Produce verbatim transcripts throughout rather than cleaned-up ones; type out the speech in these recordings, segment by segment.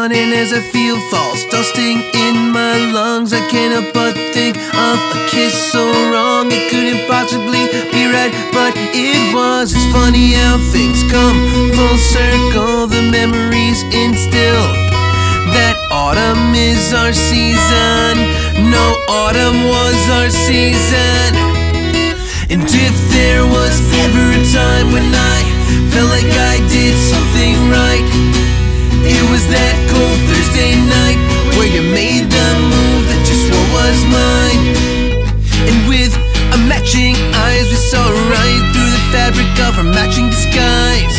yawning as I feel false dusting in my lungs. I can't help but think of a kiss so wrong. It couldn't possibly be right, but it was. It's funny how things come full circle. The memories instill that autumn is our season. No, autumn was our season. And if there was ever a time when I felt like I did something right, it was that cold Thursday night where you made the move that you swore was mine. And with a matching eyes, we saw right through the fabric of our matching disguise.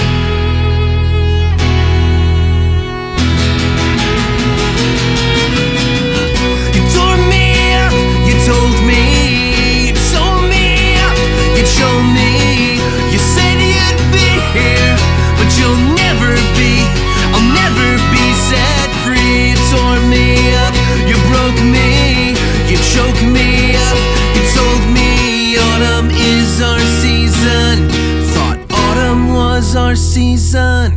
You tore me up, you told me, you told me up, you showed me. You said you'd be here, but you'll never be. I'll never be set free. You tore me up, you broke me, you choked me up. You told me autumn is our season. Thought autumn was our season.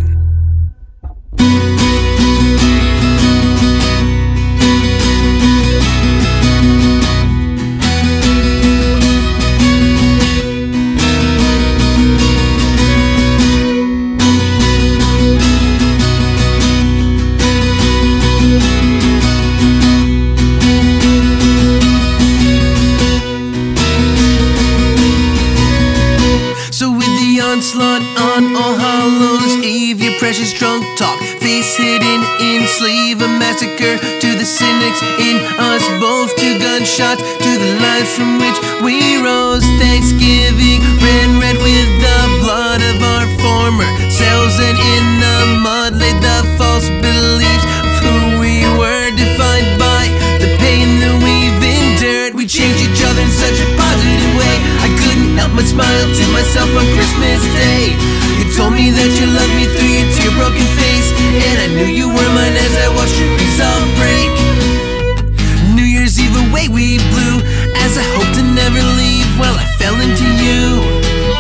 Onslaught on All Hallows Eve, your precious drunk talk, face hidden in sleeve, a massacre to the cynics in us both, two gunshots to the lives from which we rose. Thanksgiving ran red with the blood of our former selves, and in the mud laid the false beliefs of who we were, defined by the pain that we've endured. We changed each other in such a positive way, I couldn't help but smile to myself on Christmas Day. You told me that you loved me through your tear-broken face, and I knew you were mine as I watched your resolve break. New Year's Eve away we blew, as I hoped to never leave. Well, I fell into you.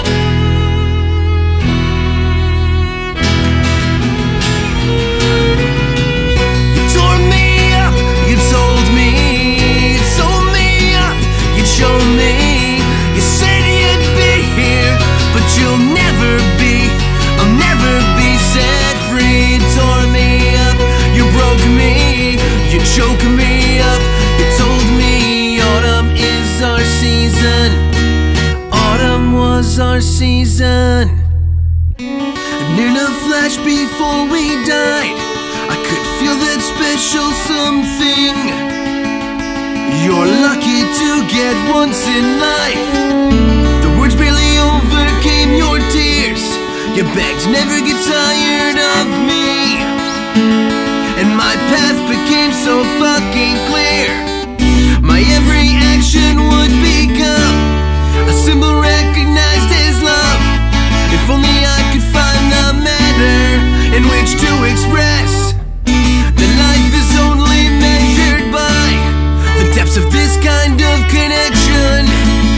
Choke me up, you told me autumn is our season. Autumn was our season. And in a flash before we died, I could feel that special something you're lucky to get once in life. The words barely overcame your tears. You begged, never get tired of me. And my path became so fucking clear. My every action would become a symbol recognized as love. If only I could find the manner in which to express that life is only measured by the depths of this kind of connection.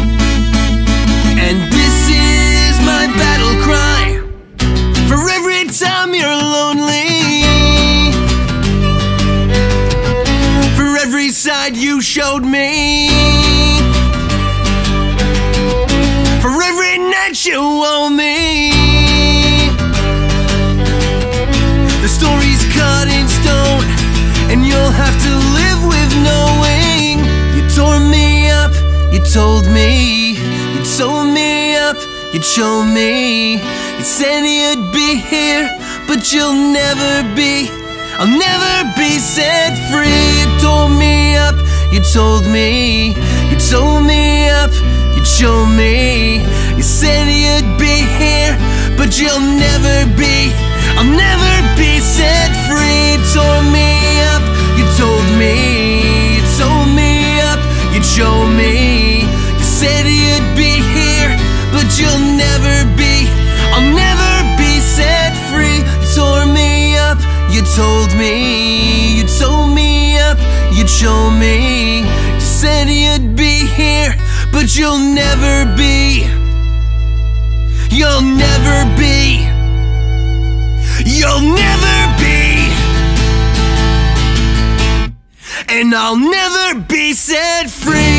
And this is my battle cry for every time you're lonely. Side you showed me, for every night you owe me. The story's cut in stone, and you'll have to live with knowing. You tore me up, you told me, you told me up, you'd show me. You said you'd be here, but you'll never be. I'll never be set free. You tore me up, you told me, you told me up, you'd show me. You said you'd be here, but you'll never be. I'll never be set free. You tore me up, you told me, you told me up, you'd show me. You said you'd be here, but you'll never be. I'll never be set free. You tore me up, you told me, you told me up, you'd show me. You said you'd be here, but you'll never be. You'll never be. You'll never be. and I'll never be set free.